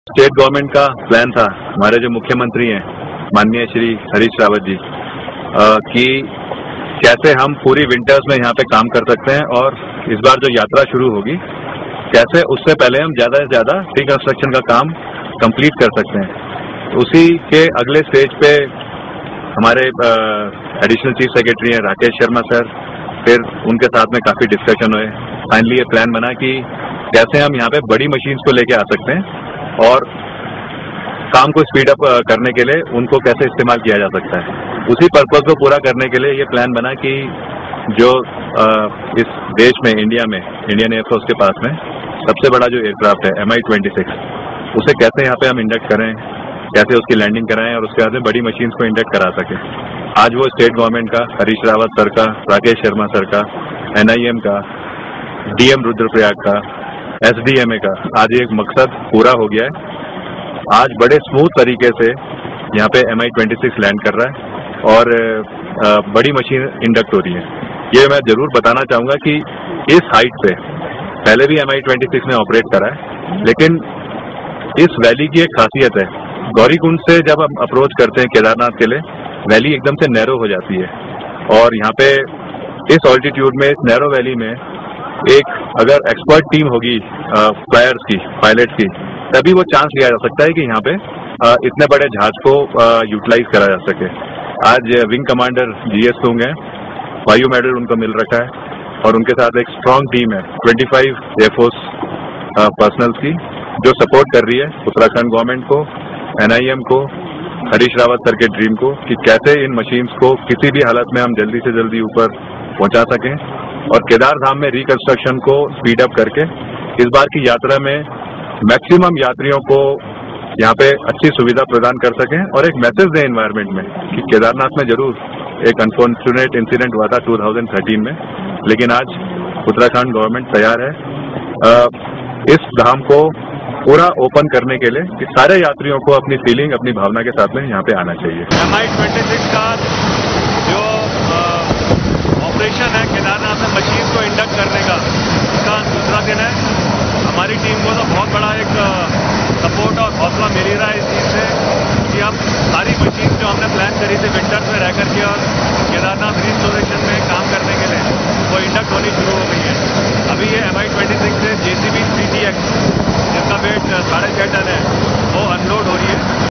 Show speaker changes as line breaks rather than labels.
State government का plan था, हमारे जो मुख्यमंत्री हैं माननीय श्री हरीश रावत जी, कि कैसे हम पूरी विंटर्स में यहाँ पे काम कर सकते हैं और इस बार जो यात्रा शुरू होगी कैसे उससे पहले हम ज्यादा से ज्यादा रिकंस्ट्रक्शन का काम कंप्लीट कर सकते हैं। उसी के अगले स्टेज पे हमारे एडिशनल चीफ सेक्रेटरी हैं राकेश शर्मा सर, फिर उनके साथ में काफी डिस्कशन हुए। फाइनली ये प्लान बना कि कैसे हम यहाँ पे बड़ी मशीन्स को लेके आ सकते हैं और काम को स्पीड अप करने के लिए उनको कैसे इस्तेमाल किया जा सकता है। उसी पर्पज को पूरा करने के लिए ये प्लान बना कि जो इस देश में इंडियन एयरफोर्स के पास में सबसे बड़ा जो एयरक्राफ्ट है MI-26, उसे कैसे यहाँ पे हम इंडक्ट करें, कैसे उसकी लैंडिंग कराएं और उसके बाद में बड़ी मशीन्स को इंडक्ट करा सके। आज वो स्टेट गवर्नमेंट का, हरीश रावत सर का, राकेश शर्मा सर का, NIM का, DM रुद्रप्रयाग का, SDMA का, आज एक मकसद पूरा हो गया है। आज बड़े स्मूथ तरीके से यहाँ पे MI-26 लैंड कर रहा है और बड़ी मशीन इंडक्ट हो रही है। ये मैं जरूर बताना चाहूंगा कि इस हाइट पे पहले भी MI-26 ने ऑपरेट करा है, लेकिन इस वैली की एक खासियत है, गौरीकुंड से जब हम अप्रोच करते हैं केदारनाथ के लिए, वैली एकदम से नैरो हो जाती है और यहाँ पे इस ऑल्टीट्यूड में, इस नैरो वैली में एक अगर एक्सपर्ट टीम होगी फ्लायर्स की, पायलट्स की, तभी वो चांस लिया जा सकता है कि यहाँ पे इतने बड़े जहाज को यूटिलाइज करा जा सके। आज विंग कमांडर GS तुंग है, वायु मेडल उनको मिल रखा है और उनके साथ एक स्ट्रांग टीम है 25 एयरफोर्स पर्सनल्स की, जो सपोर्ट कर रही है उत्तराखंड गवर्नमेंट को, NIM को, हरीश रावत सर के ड्रीम को कि कैसे इन मशीन्स को किसी भी हालत में हम जल्दी से जल्दी ऊपर पहुंचा सकें और केदार धाम में रिकंस्ट्रक्शन को स्पीड अप करके इस बार की यात्रा में मैक्सिमम यात्रियों को यहाँ पे अच्छी सुविधा प्रदान कर सकें और एक मैसेज दें एनवायरमेंट में कि केदारनाथ में जरूर एक अनफॉर्चुनेट इंसिडेंट हुआ था 2013 में, लेकिन आज उत्तराखंड गवर्नमेंट तैयार है इस धाम को पूरा ओपन करने के लिए कि सारे यात्रियों को अपनी फीलिंग, अपनी भावना के साथ में यहाँ पे आना चाहिए।
MI-26 का जो ऑपरेशन है केदारनाथ में मशीन को इंडक्ट करने का, इसका दूसरा दिन है। हमारी टीम को तो बहुत बड़ा एक सपोर्ट और हौसला मिल ही रहा है इस चीज़ से कि अब सारी मशीन जो हमने प्लान करी थी विंटर्स में रह करके और केदारनाथ रिस्टोरेशन में काम करने के लिए, वो इंडक्ट होनी शुरू हो गई है। अभी ये MI-26 से JCB 3TX जिसका वेट 6.5 टन है, वो अनलोड हो रही है।